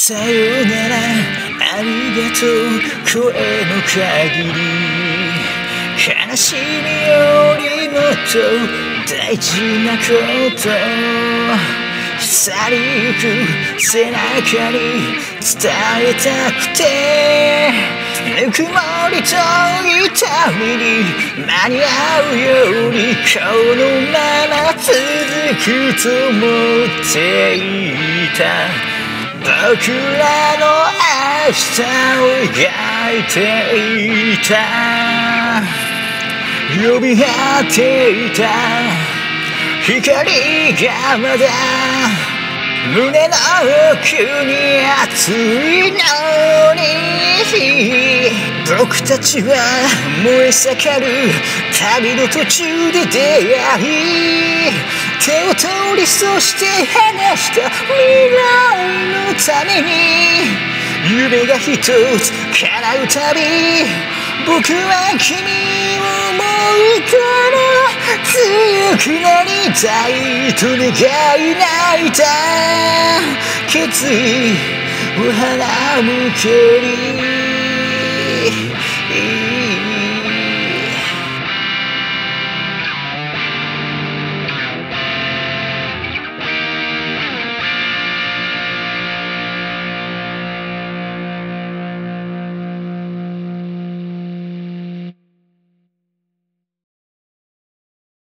さよならありがとう声の限り悲しみよりもっと大事なこと去りゆく背中に伝えたくてぬくもりと痛みに間に合うようにこのまま続くと思っていた僕らの明日を描いていた呼び合っていた光がまだ胸の奥に熱いのに僕たちは燃え盛る旅の途中で出会い手を取りそして話した未来のために夢が一つ叶うたび僕は君を思うから強くなりたいと願い泣いた決意を腹向けに